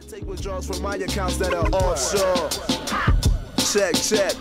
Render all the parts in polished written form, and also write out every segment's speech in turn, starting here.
Take withdrawals from my accounts that are offshore. Check.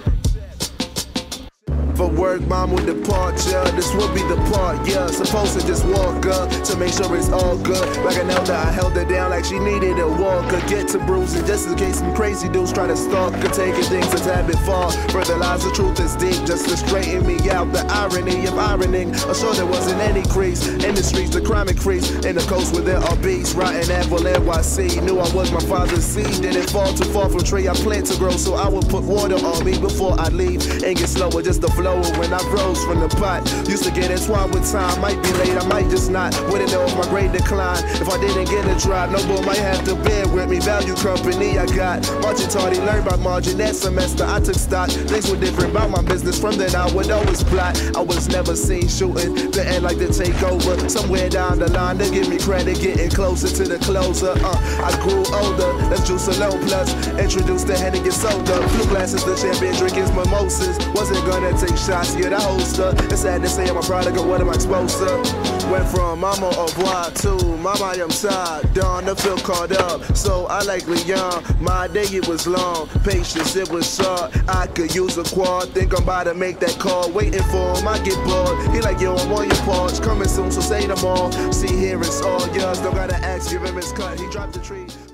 For work, mom will departure. This will be the part, yeah. Supposed to just walk up to make sure it's all good. Like an elder, I held her down like she needed a walker. Get to bruising just in case some crazy dudes try to stalk her. Taking things a tad bit far. Further lies, the truth is deep. Just to straighten me out. The irony of ironing. I'm sure there wasn't any crease. In the streets, the crime increased. In the coast where there are beasts. Rotten apple NYC. Knew I was my father's seed. Didn't fall too far from tree I plant to grow. So I would put water on me before I leave. And get slower just to flow. When I rose from the pot, used to get entwined with time. Might be late, I might just not. Wouldn't know if my grade declined. If I didn't get a drop, no boy might have to bear with me. Value company I got. Marching tardy, learned by margin. That semester I took stock. Things were different about my business. From then I would always plot. I was never seen shooting. The end like to take over. Somewhere down the line, they give me credit. Getting closer to the closer. I grew older. Let's juice alone. Plus, introduce the hand and get soda. Blue glasses, the champagne drinking mimosas. Wasn't gonna take shots. Yeah, the holster. It's sad to say I'm a product of what am I exposed to. Went from mama au revoir to mama I am sad. Dawn to feel caught up. So I like Leon. My day it was long. Patience it was short. I could use a quad. Think I'm about to make that call. Waiting for him, I get bored. He like, yo, I'm on your porch. Coming soon, so say them all. See here it's all yours. Don't gotta ask, give him his cut. He dropped the tree.